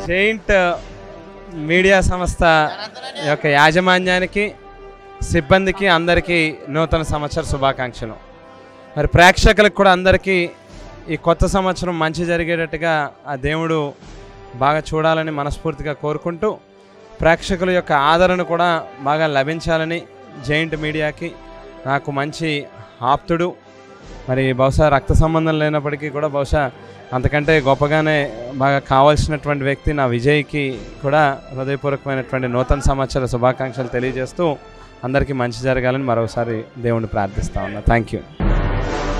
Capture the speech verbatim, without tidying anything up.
Giant media సంస్థ యొక్క యాజమాన్యానికి, సిబ్బందికి అందరికీ నూతన సంవత్సర శుభాకాంక్షలు. మరి ప్రేక్షకులకు కూడా అందరికీ ఈ కొత్త సంవత్సరం మంచి జరిగేటట్టుగా ఆ దేవుడు బాగా చూడాలని మనస్ఫూర్తిగా కోరుకుంటూ, ప్రేక్షకుల యొక్క ఆదరణ కూడా బాగా లభించాలని జైంట్ మీడియాకి, నాకు మంచి ఆప్తుడు, మరి బహుశా రక్త సంబంధం లేనప్పటికీ కూడా బహుశా అంతకంటే గొప్పగానే బాగా కావాల్సినటువంటి వ్యక్తి నా విజయ్కి కూడా హృదయపూర్వకమైనటువంటి నూతన సంవత్సర శుభాకాంక్షలు తెలియజేస్తూ అందరికీ మంచి జరగాలని మరోసారి దేవుణ్ణి ప్రార్థిస్తా ఉన్నా. Thank you.